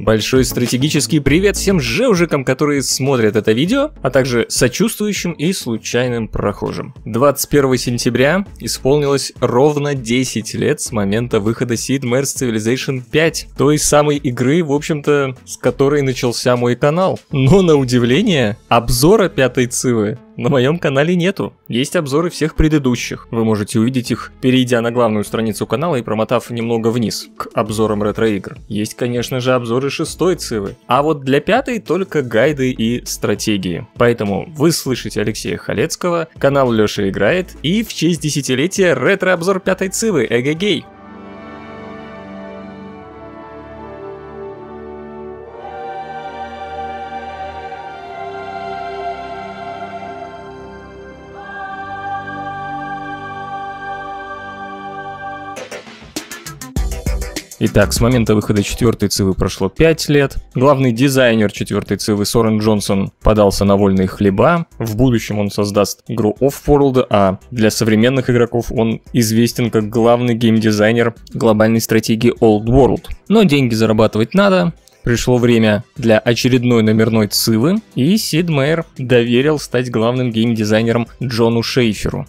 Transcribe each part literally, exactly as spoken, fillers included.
Большой стратегический привет всем жевжикам, которые смотрят это видео, а также сочувствующим и случайным прохожим. двадцать первого сентября исполнилось ровно десять лет с момента выхода Sid Meier's Civilization пять, той самой игры, в общем-то, с которой начался мой канал. Но на удивление, обзора пятой Цивы на моем канале нету. Есть обзоры всех предыдущих. Вы можете увидеть их, перейдя на главную страницу канала и промотав немного вниз, к обзорам ретро-игр. Есть, конечно же, обзоры шестой Цивы. А вот для пятой только гайды и стратегии. Поэтому вы слышите Алексея Халецкого, канал Лёша Играет и в честь десятилетия ретро-обзор пятой Цивы. Эгегей! Итак, с момента выхода четвертой Цивы прошло пять лет. Главный дизайнер четвертой Цивы Сорен Джонсон подался на вольные хлеба. В будущем он создаст игру Offworld, а для современных игроков он известен как главный геймдизайнер глобальной стратегии Old World. Но деньги зарабатывать надо. Пришло время для очередной номерной Цивы, и Сид Мейер доверил стать главным геймдизайнером Джону Шейферу.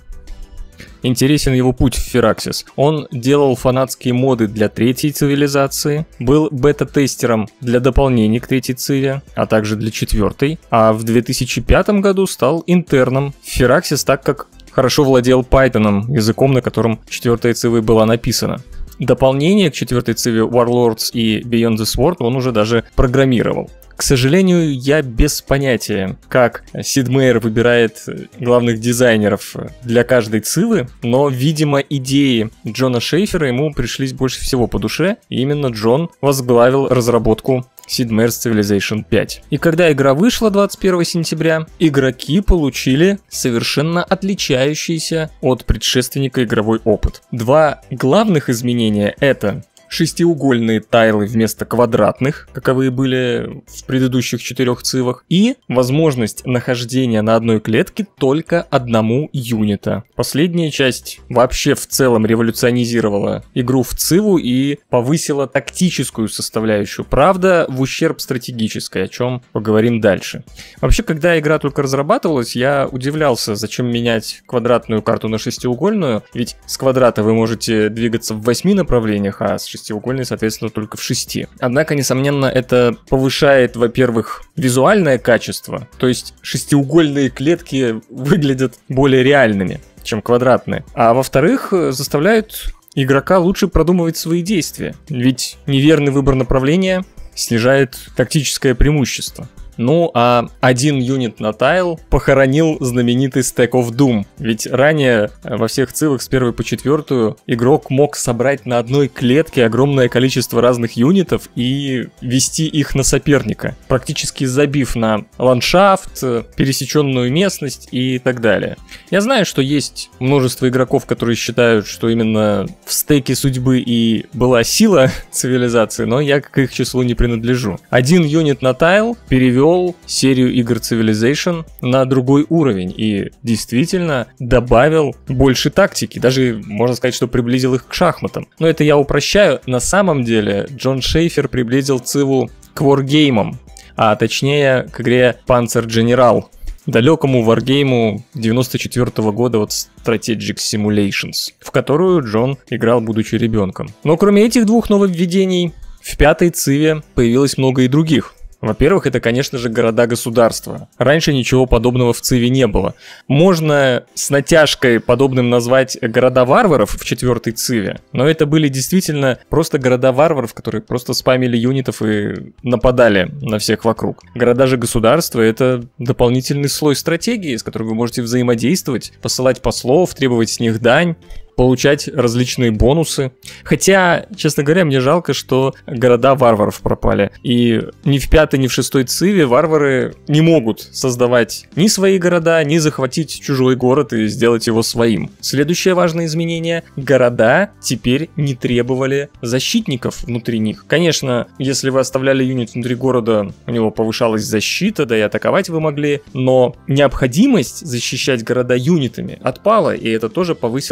Интересен его путь в Firaxis. Он делал фанатские моды для третьей цивилизации, был бета-тестером для дополнений к третьей циве, а также для четвертой, а в две тысячи пятом году стал интерном в Firaxis, так как хорошо владел Python, языком, на котором четвертая цива была написана. Дополнение к четвертой циве Warlords и Beyond the Sword он уже даже программировал. К сожалению, я без понятия, как Сид Мейер выбирает главных дизайнеров для каждой цивы, но, видимо, идеи Джона Шейфера ему пришлись больше всего по душе, и именно Джон возглавил разработку Sid Meier's Civilization пять. И когда игра вышла двадцать первого сентября, игроки получили совершенно отличающийся от предшественника игровой опыт. Два главных изменения — это шестиугольные тайлы вместо квадратных, каковые были в предыдущих четырех цивах, и возможность нахождения на одной клетке только одному юнита. Последняя часть вообще в целом революционизировала игру в циву и повысила тактическую составляющую, правда, в ущерб стратегической, о чем поговорим дальше. Вообще, когда игра только разрабатывалась, я удивлялся, зачем менять квадратную карту на шестиугольную, ведь с квадрата вы можете двигаться в восьми направлениях, а с шестиугольной, соответственно, только в шести. Однако, несомненно, это повышает, во-первых, визуальное качество, то есть шестиугольные клетки выглядят более реальными, чем квадратные, а во-вторых, заставляют игрока лучше продумывать свои действия, ведь неверный выбор направления снижает тактическое преимущество. Ну, а один юнит на тайл похоронил знаменитый Stack of Doom. Ведь ранее во всех цивах с первой по четвертую игрок мог собрать на одной клетке огромное количество разных юнитов и вести их на соперника, практически забив на ландшафт, пересеченную местность и так далее. Я знаю, что есть множество игроков, которые считают, что именно в стеке судьбы и была сила цивилизации, но я к их числу не принадлежу. Один юнит на тайл перевел серию игр Civilization на другой уровень и действительно добавил больше тактики, даже можно сказать, что приблизил их к шахматам. Но это я упрощаю. На самом деле Джон Шейфер приблизил циву к варгеймам, а точнее к игре Panzer General, далекому варгейму девяносто четвёртого года от Strategic Simulations, в которую Джон играл, будучи ребенком. Но кроме этих двух нововведений, в пятой циве появилось много и других. Во-первых, это, конечно же, города-государства. Раньше ничего подобного в циве не было. Можно с натяжкой подобным назвать города-варваров в четвертой циве, но это были действительно просто города-варваров, которые просто спамили юнитов и нападали на всех вокруг. Города же государства — это дополнительный слой стратегии, с которым вы можете взаимодействовать, посылать послов, требовать с них дань, получать различные бонусы. Хотя, честно говоря, мне жалко, что города варваров пропали. И ни в пятой, ни в шестой циве варвары не могут создавать ни свои города, ни захватить чужой город и сделать его своим. Следующее важное изменение: города теперь не требовали защитников внутри них. Конечно, если вы оставляли юнит внутри города, у него повышалась защита, да и атаковать вы могли, но необходимость защищать города юнитами отпала, и это тоже повысило тактическую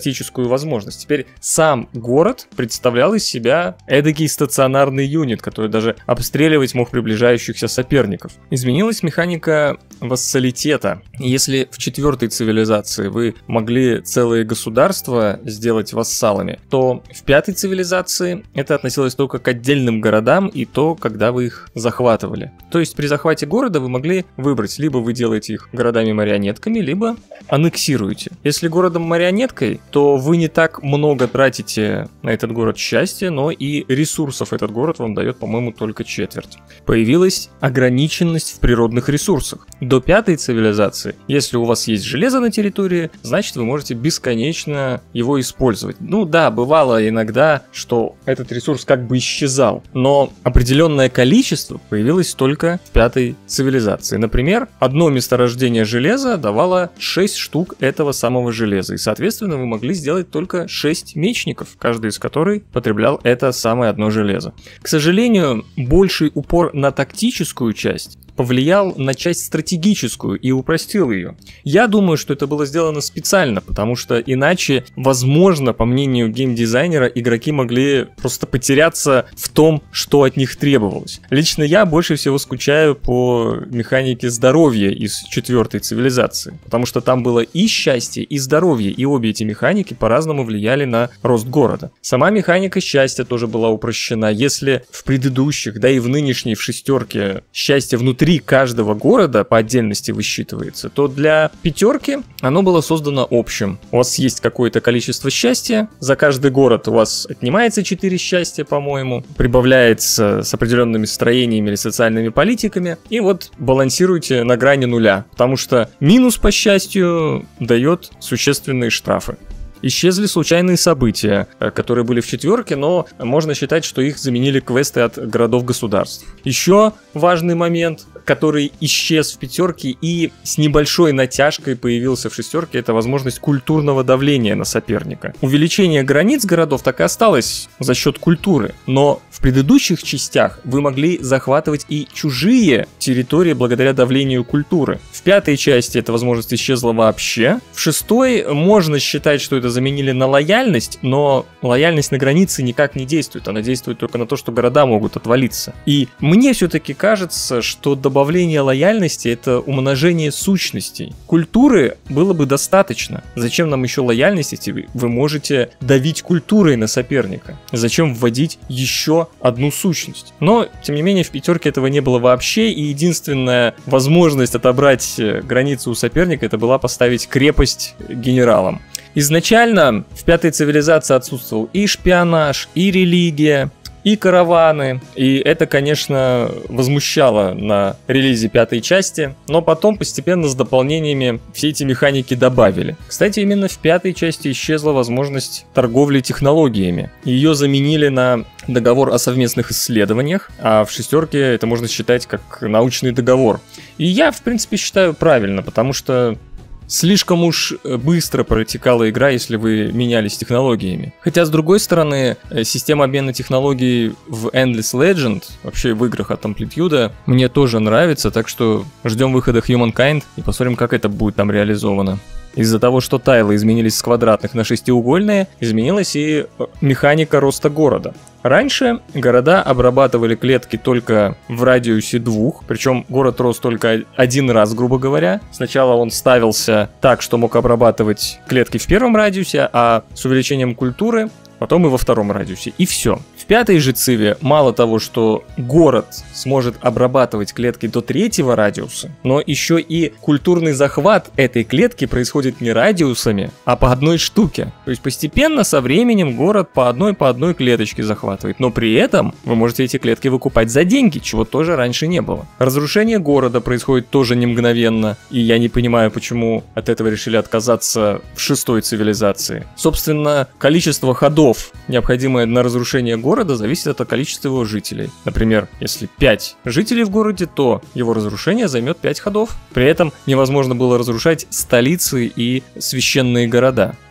тактическую возможность. Теперь сам город представлял из себя эдакий стационарный юнит, который даже обстреливать мог приближающихся соперников. Изменилась механика вассалитета. Если в четвертой цивилизации вы могли целые государства сделать вассалами, то в пятой цивилизации это относилось только к отдельным городам и то, когда вы их захватывали. То есть при захвате города вы могли выбрать, либо вы делаете их городами-марионетками, либо аннексируете. Если городом-марионеткой, то вы не так много тратите на этот город счастья, но и ресурсов этот город вам дает, по-моему, только четверть. Появилась ограниченность в природных ресурсах. До пятой цивилизации, если у вас есть железо на территории, значит вы можете бесконечно его использовать. Ну да, бывало иногда, что этот ресурс как бы исчезал, но определенное количество появилось только в пятой цивилизации. Например, одно месторождение железа давало шесть штук этого самого железа, и соответственно вы могли сделать только шесть мечников, каждый из которых потреблял это самое одно железо. К сожалению, больший упор на тактическую часть повлиял на часть стратегическую и упростил ее. Я думаю, что это было сделано специально, потому что иначе, возможно, по мнению геймдизайнера, игроки могли просто потеряться в том, что от них требовалось. Лично я больше всего скучаю по механике здоровья из четвертой цивилизации, потому что там было и счастье, и здоровье, и обе эти механики по-разному влияли на рост города. Сама механика счастья тоже была упрощена. Если в предыдущих, да и в нынешней, в шестерке, счастье внутри каждого города по отдельности высчитывается, то для пятерки оно было создано общим. У вас есть какое-то количество счастья, за каждый город у вас отнимается четыре счастья, по-моему, прибавляется с определенными строениями или социальными политиками, и вот балансируйте на грани нуля, потому что минус по счастью дает существенные штрафы. Исчезли случайные события, которые были в четверке, но можно считать, что их заменили квесты от городов-государств. Еще важный момент, который исчез в пятерке и с небольшой натяжкой появился в шестерке, это возможность культурного давления на соперника. Увеличение границ городов так и осталось за счет культуры, но в предыдущих частях вы могли захватывать и чужие территории благодаря давлению культуры. В пятой части эта возможность исчезла вообще. В шестой можно считать, что это заменили на лояльность, но лояльность на границе никак не действует. Она действует только на то, что города могут отвалиться. И мне все-таки кажется, что добавление лояльности — это умножение сущностей. Культуры было бы достаточно. Зачем нам еще лояльность, если вы можете давить культурой на соперника? Зачем вводить еще одну сущность? Но, тем не менее, в пятерке этого не было вообще, и единственная возможность отобрать границу у соперника — это была поставить крепость генералам. Изначально в пятой цивилизации отсутствовал и шпионаж, и религия, и караваны, и это, конечно, возмущало на релизе пятой части, но потом постепенно с дополнениями все эти механики добавили. Кстати, именно в пятой части исчезла возможность торговли технологиями. Ее заменили на договор о совместных исследованиях, а в шестерке это можно считать как научный договор. И я, в принципе, считаю правильно, потому что слишком уж быстро протекала игра, если вы менялись технологиями. Хотя, с другой стороны, система обмена технологий в Endless Legend, вообще в играх от Amplitude, мне тоже нравится, так что ждем выхода Humankind и посмотрим, как это будет там реализовано. Из-за того, что тайлы изменились с квадратных на шестиугольные, изменилась и механика роста города. Раньше города обрабатывали клетки только в радиусе двух, причем город рос только один раз, грубо говоря. Сначала он ставился так, что мог обрабатывать клетки в первом радиусе, а с увеличением культуры потом и во втором радиусе, и все. В пятой же циве мало того, что город сможет обрабатывать клетки до третьего радиуса, но еще и культурный захват этой клетки происходит не радиусами, а по одной штуке. То есть постепенно со временем город по одной по одной клеточке захватывает, но при этом вы можете эти клетки выкупать за деньги, чего тоже раньше не было. Разрушение города происходит тоже не мгновенно, и я не понимаю, почему от этого решили отказаться в шестой цивилизации. Собственно, количество ходов, необходимое на разрушение города, зависит от количества его жителей. Например, если пять жителей в городе, то его разрушение займет пять ходов. При этом невозможно было разрушать столицы и священные города.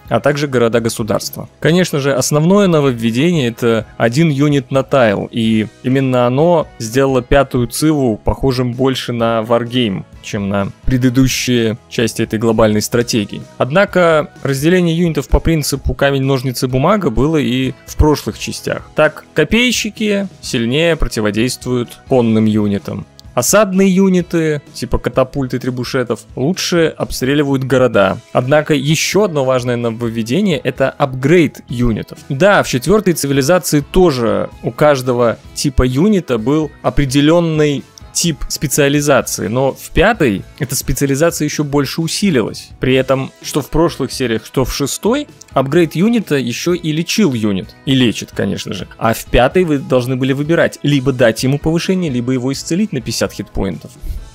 а также города-государства. Конечно же, основное нововведение — это один юнит на тайл, и именно оно сделало пятую циву похожим больше на Wargame, чем на предыдущие части этой глобальной стратегии. Однако разделение юнитов по принципу камень-ножницы-бумага было и в прошлых частях. Так, копейщики сильнее противодействуют конным юнитам. Осадные юниты, типа катапульт и трибушетов, лучше обстреливают города. Однако еще одно важное нововведение — это апгрейд юнитов. Да, в четвертой цивилизации тоже у каждого типа юнита был определенный тип специализации, но в пятой эта специализация еще больше усилилась. При этом, что в прошлых сериях, что в шестой, апгрейд юнита еще и лечил юнит. И лечит, конечно же. А в пятой вы должны были выбирать: либо дать ему повышение, либо его исцелить на пятьдесят хитпоинтов.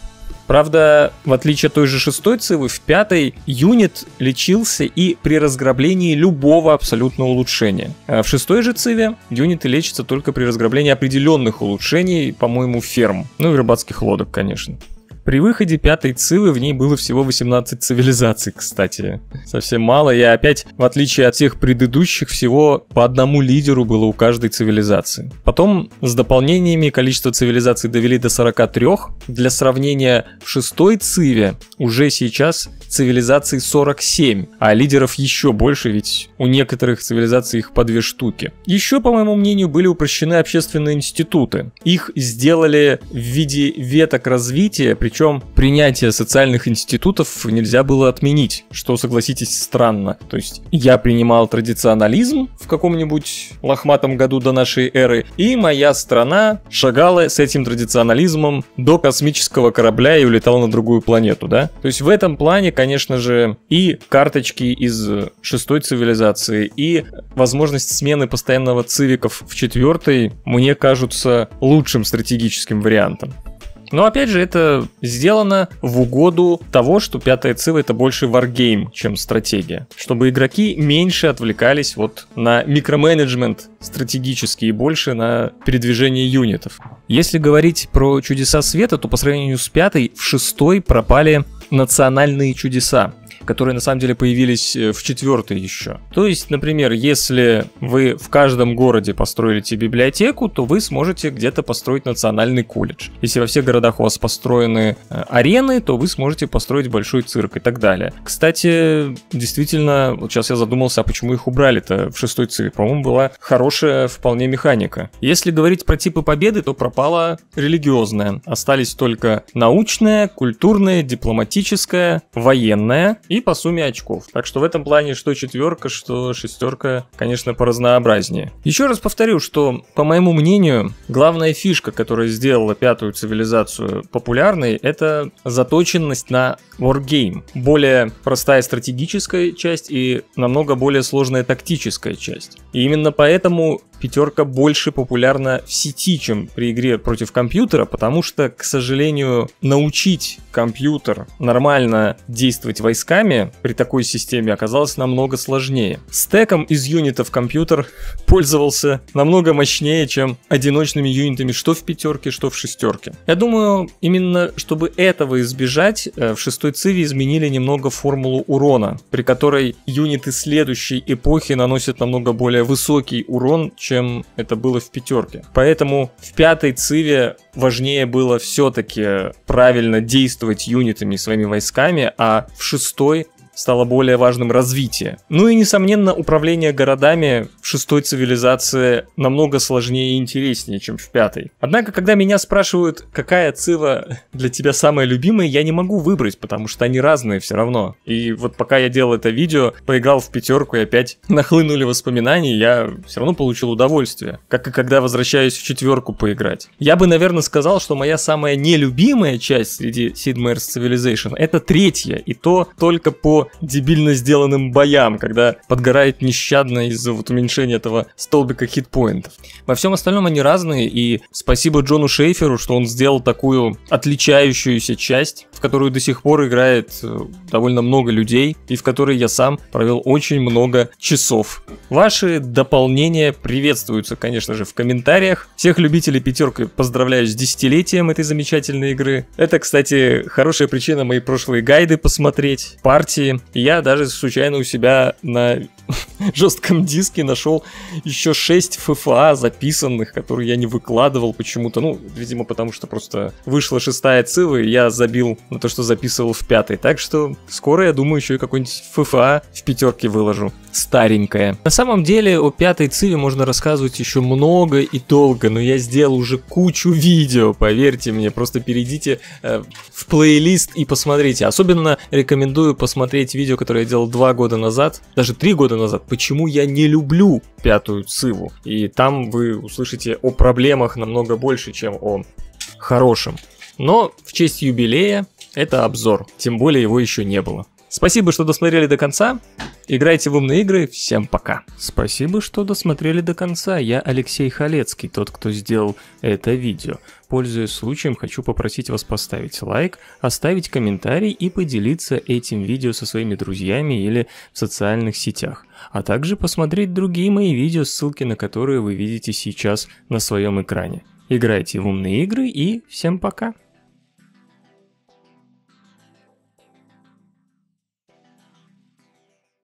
Правда, в отличие от той же шестой цивы, в пятой юнит лечился и при разграблении любого абсолютно улучшения. А в шестой же циве юниты лечатся только при разграблении определенных улучшений, по-моему, ферм. Ну и рыбацких лодок, конечно. При выходе пятой цивы в ней было всего восемнадцать цивилизаций, кстати. Совсем мало, и опять, в отличие от всех предыдущих, всего по одному лидеру было у каждой цивилизации. Потом с дополнениями количество цивилизаций довели до сорока трёх. Для сравнения, в шестой циве уже сейчас цивилизаций сорок семь, а лидеров еще больше, ведь у некоторых цивилизаций их по две штуки. Еще, по моему мнению, были упрощены общественные институты. Их сделали в виде веток развития, причем принятие социальных институтов нельзя было отменить, что, согласитесь, странно. То есть я принимал традиционализм в каком-нибудь лохматом году до нашей эры, и моя страна шагала с этим традиционализмом до космического корабля и улетала на другую планету, да? То есть в этом плане, конечно же, и карточки из шестой цивилизации, и возможность смены постоянного цивиков в четвертой мне кажутся лучшим стратегическим вариантом. Но опять же, это сделано в угоду того, что пятая цива — это больше Wargame, чем стратегия. Чтобы игроки меньше отвлекались вот на микроменеджмент стратегический и больше на передвижение юнитов. Если говорить про чудеса света, то по сравнению с пятой, в шестой пропали национальные чудеса, которые на самом деле появились в четвертой еще. То есть, например, если вы в каждом городе построите библиотеку, то вы сможете где-то построить национальный колледж. Если во всех городах у вас построены арены, то вы сможете построить большой цирк и так далее. Кстати, действительно, вот сейчас я задумался, а почему их убрали-то в шестой циве? По-моему, была хорошая вполне механика. Если говорить про типы победы, то пропала религиозная. Остались только научная, культурная, дипломатическая, военная и по сумме очков. Так что в этом плане что четверка, что шестерка, конечно, поразнообразнее. Еще раз повторю, что, по моему мнению, главная фишка, которая сделала пятую цивилизацию популярной, это заточенность на Wargame. Более простая стратегическая часть и намного более сложная тактическая часть. И именно поэтому пятерка больше популярна в сети, чем при игре против компьютера, потому что, к сожалению, научить компьютер нормально действовать войсками при такой системе оказалось намного сложнее. Стеком из юнитов компьютер пользовался намного мощнее, чем одиночными юнитами что в пятерке, что в шестерке. Я думаю, именно чтобы этого избежать, в шестой циве изменили немного формулу урона, при которой юниты следующей эпохи наносят намного более высокий урон, чем это было в пятерке. Поэтому в пятой циве важнее было все-таки правильно действовать юнитами и своими войсками, а в шестой стало более важным развитие. Ну и, несомненно, управление городами в шестой цивилизации намного сложнее и интереснее, чем в пятой. Однако, когда меня спрашивают, какая цива для тебя самая любимая, я не могу выбрать, потому что они разные все равно. И вот пока я делал это видео, поиграл в пятерку и опять нахлынули воспоминания, я все равно получил удовольствие. Как и когда возвращаюсь в четверку поиграть. Я бы, наверное, сказал, что моя самая нелюбимая часть среди Sid Meier's Civilization — это третья, и то только по дебильно сделанным боям, когда подгорает нещадно из-за вот уменьшения этого столбика хитпоинтов. Во всем остальном они разные, и спасибо Джону Шейферу, что он сделал такую отличающуюся часть, в которую до сих пор играет довольно много людей, и в которой я сам провел очень много часов. Ваши дополнения приветствуются, конечно же, в комментариях. Всех любителей пятерки поздравляю с десятилетием этой замечательной игры. Это, кстати, хорошая причина мои прошлые гайды посмотреть, партии, Эм, я даже случайно у себя на жестком диске нашел еще шесть эф эф а записанных, которые я не выкладывал почему-то. Ну, видимо, потому что просто вышла шестая цива, и я забил на то, что записывал в пятой. Так что скоро, я думаю, еще и какой-нибудь эф эф а в пятерке выложу. Старенькая. На самом деле о пятой циве можно рассказывать еще много и долго, но я сделал уже кучу видео, поверьте мне. Просто перейдите э, в плейлист и посмотрите. Особенно рекомендую посмотреть видео, которое я делал два года назад, даже три года назад, почему я не люблю пятую циву. И там вы услышите о проблемах намного больше, чем о хорошем. Но в честь юбилея это обзор, тем более его еще не было. Спасибо, что досмотрели до конца. Играйте в умные игры. Всем пока. Спасибо, что досмотрели до конца. Я Алексей Халецкий, тот, кто сделал это видео. Пользуясь случаем, хочу попросить вас поставить лайк, оставить комментарий и поделиться этим видео со своими друзьями или в социальных сетях. А также посмотреть другие мои видео, ссылки на которые вы видите сейчас на своем экране. Играйте в умные игры и всем пока.